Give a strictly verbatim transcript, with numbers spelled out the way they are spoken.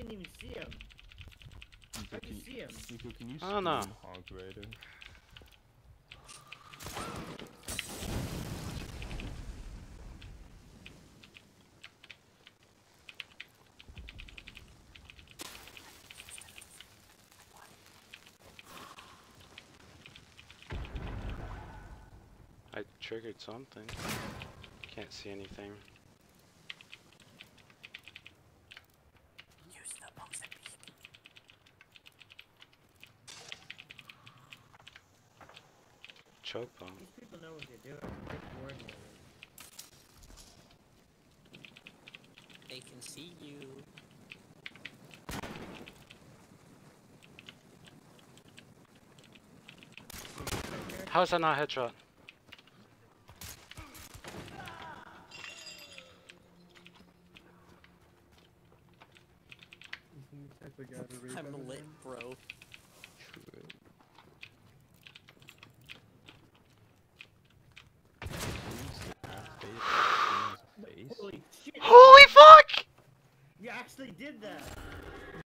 didn't even see him. Nico, How'd you can, see him? Nico, can you I don't know. scream Hog Rider? I triggered something. Can't see anything. Use the box and beat. Choke bomb. These people know what they're doing. They're coordinated. They can see you. How is that not a headshot? I'm lit, bro. True. Face? Holy shit! Holy fuck! You actually did that!